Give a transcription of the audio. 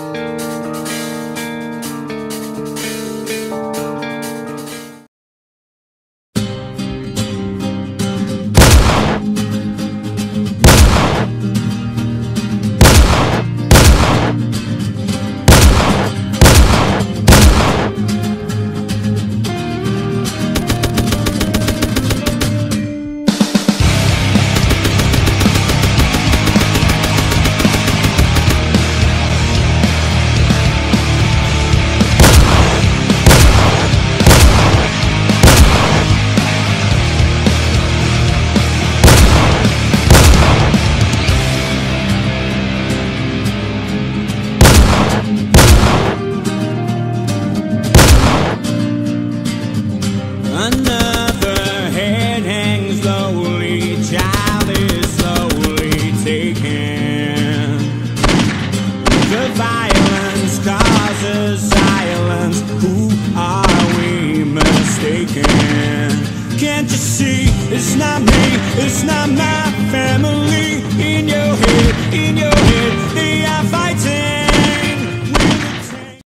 Can't you see, it's not me, it's not my family. In your head, in your